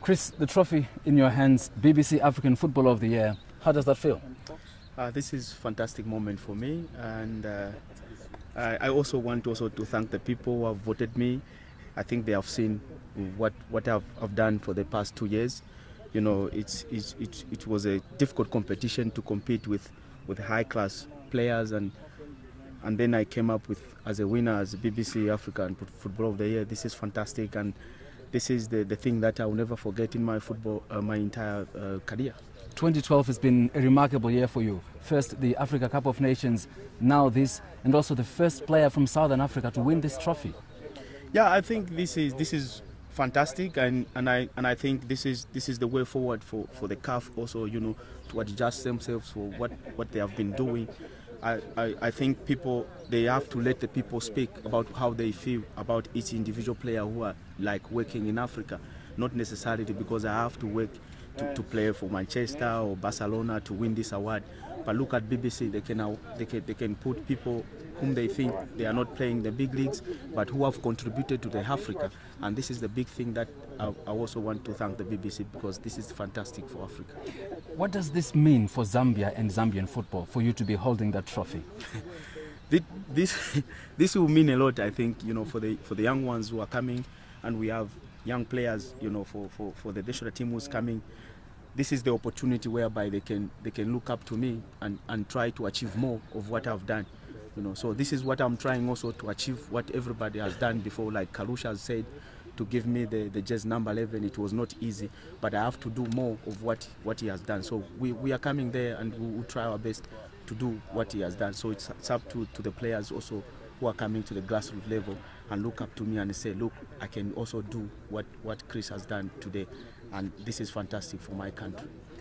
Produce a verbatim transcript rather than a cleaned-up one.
Chris, the trophy in your hands, B B C African Footballer of the Year, how does that feel? Uh, this is a fantastic moment for me, and uh, I, I also want also to thank the people who have voted me. I think they have seen what what I've, I've done for the past two years. You know, it's, it's, it, it was a difficult competition to compete with, with high-class players, and and then I came up with as a winner as B B C African Footballer of the Year. This is fantastic, and this is the, the thing that I will never forget in my football, uh, my entire uh, career. twenty twelve has been a remarkable year for you. First the Africa Cup of Nations, now this, and also the first player from Southern Africa to win this trophy. Yeah, I think this is this is fantastic, and, and I and I think this is this is the way forward for, for the C A F also, you know, to adjust themselves for what, what they have been doing. I, I, I think people, they have to let the people speak about how they feel about each individual player who are like working in Africa, not necessarily because I have to work to, to play for Manchester or Barcelona to win this award. But look at B B C, they can, they can, they can put people whom they think they are not playing the big leagues, but who have contributed to the Africa. And this is the big thing that I, I also want to thank the B B C, because this is fantastic for Africa. What does this mean for Zambia and Zambian football, for you to be holding that trophy? this, this will mean a lot, I think, you know, for the, for the young ones who are coming, and we have young players, you know, for, for, for the national team who's coming. This is the opportunity whereby they can they can look up to me and, and try to achieve more of what I've done. You know, so this is what I'm trying also to achieve, what everybody has done before. Like Kalusha has said, to give me the, the jazz number eleven, it was not easy, but I have to do more of what, what he has done. So we, we are coming there, and we will try our best to do what he has done. So it's, it's up to, to the players also who are coming to the grassroots level and look up to me and say, look, I can also do what, what Chris has done today. And this is fantastic for my country.